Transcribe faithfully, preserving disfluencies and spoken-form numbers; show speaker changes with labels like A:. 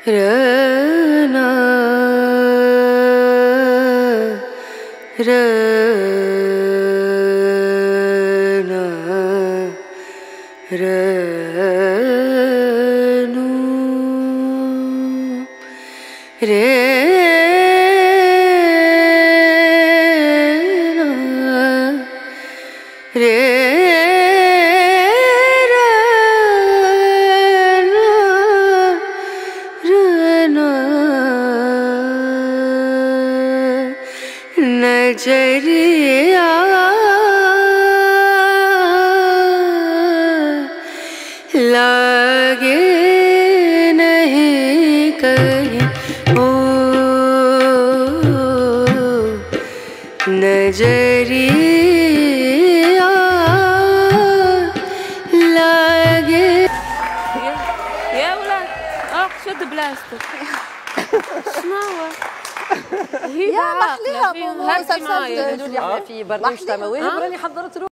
A: رانا رانا رانو رانا नजरिया लागे नहीं कहीं ओ नजरिया लागे
B: يا ولاد اه شد بلاستيك شنو هو؟
C: يا محليها
B: هاتي معايا
C: في برنامج تمويه وراني حضرت